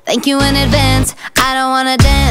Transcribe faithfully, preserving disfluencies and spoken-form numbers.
Thank you in advance, I don't wanna dance.